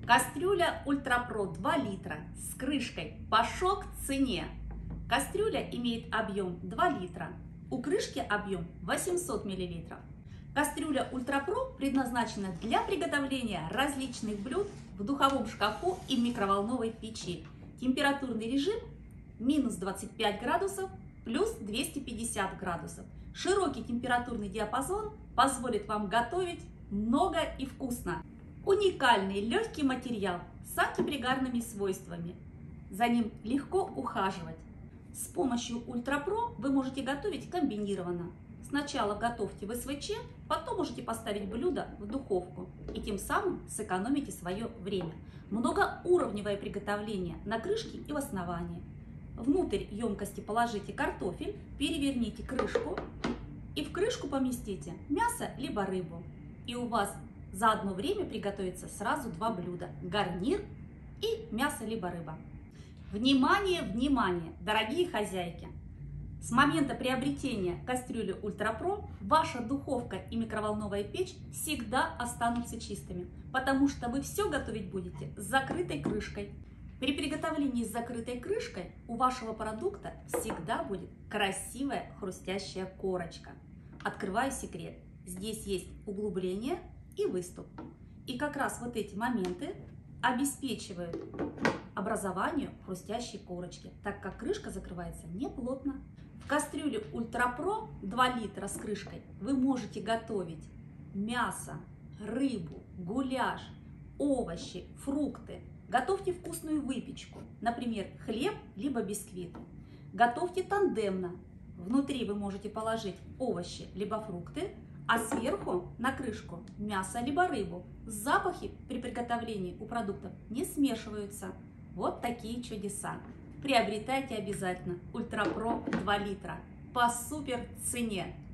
Кастрюля Ультрапро 2 литра с крышкой по шок цене. Кастрюля имеет объем 2 литра, у крышки объем 800 мл. Кастрюля Ультрапро предназначена для приготовления различных блюд в духовом шкафу и микроволновой печи. Температурный режим минус 25 градусов, плюс 250 градусов. Широкий температурный диапазон позволит вам готовить много и вкусно. Уникальный легкий материал с антипригарными свойствами. За ним легко ухаживать. С помощью Ультрапро вы можете готовить комбинированно. Сначала готовьте в СВЧ, потом можете поставить блюдо в духовку и тем самым сэкономите свое время. Многоуровневое приготовление на крышке и в основании. Внутрь емкости положите картофель, переверните крышку и в крышку поместите мясо либо рыбу. И у вас за одно время приготовится сразу два блюда – гарнир и мясо либо рыба. Внимание, внимание, дорогие хозяйки! С момента приобретения кастрюли Ультрапро ваша духовка и микроволновая печь всегда останутся чистыми, потому что вы все готовить будете с закрытой крышкой. При приготовлении с закрытой крышкой у вашего продукта всегда будет красивая хрустящая корочка. Открываю секрет. Здесь есть углубление и выступ. И как раз вот эти моменты обеспечивают образованию хрустящей корочки, так как крышка закрывается неплотно. В кастрюле Ультрапро 2 литра с крышкой вы можете готовить мясо, рыбу, гуляш, овощи, фрукты. Готовьте вкусную выпечку, например, хлеб либо бисквиты. Готовьте тандемно. Внутри вы можете положить овощи либо фрукты, а сверху на крышку мясо либо рыбу. Запахи при приготовлении у продуктов не смешиваются. Вот такие чудеса. Приобретайте обязательно Ультрапро 2 литра по супер цене.